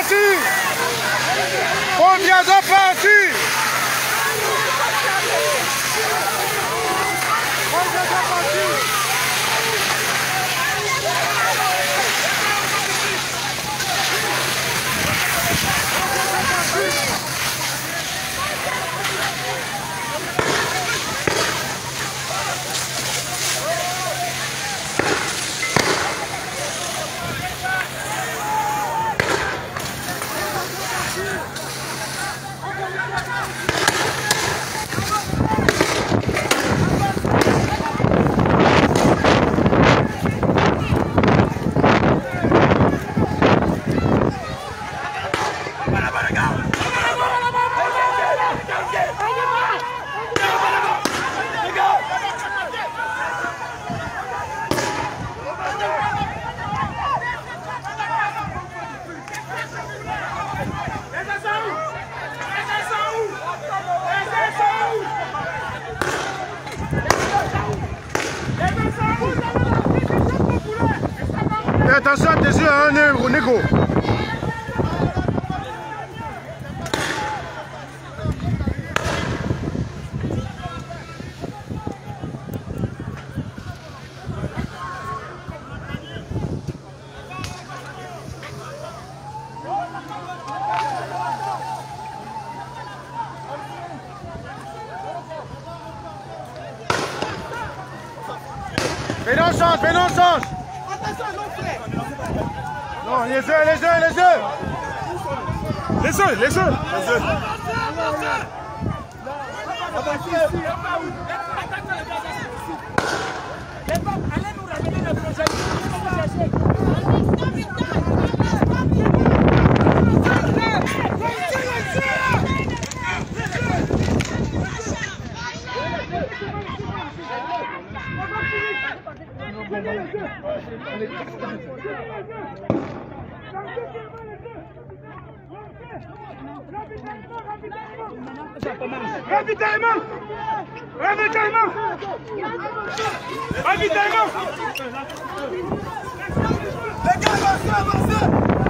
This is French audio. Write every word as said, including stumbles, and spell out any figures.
parti. On vient de partir. On vient de partir. Attention à tes yeux, hein, négro, négro. Fais dans le sens, fais dans le sens. Non, les œufs, les œufs, les œufs. Les œufs, les œufs. Les œufs. Allez nous ramener le projet. Ravitaillement! Ravitaillement! Ravitaillement! Les gars, avancez, avancez!